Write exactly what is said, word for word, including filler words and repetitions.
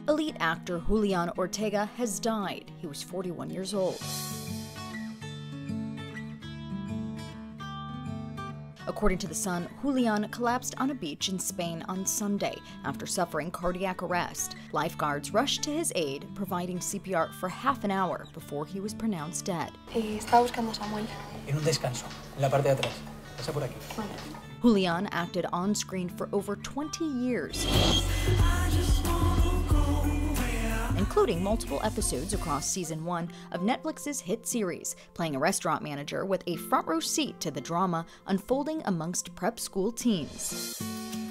Elite actor Julian Ortega has died. He was forty-one years old. According to the Sun, Julian collapsed on a beach in Spain on Sunday after suffering cardiac arrest. Lifeguards rushed to his aid, providing C P R for half an hour before he was pronounced dead. Eh, estaba buscando a Samuel. En un descanso, en la parte de atrás. Pasa por aquí. Julian acted on screen for over twenty years, including multiple episodes across season one of Netflix's hit series, playing a restaurant manager with a front row seat to the drama unfolding amongst prep school teens.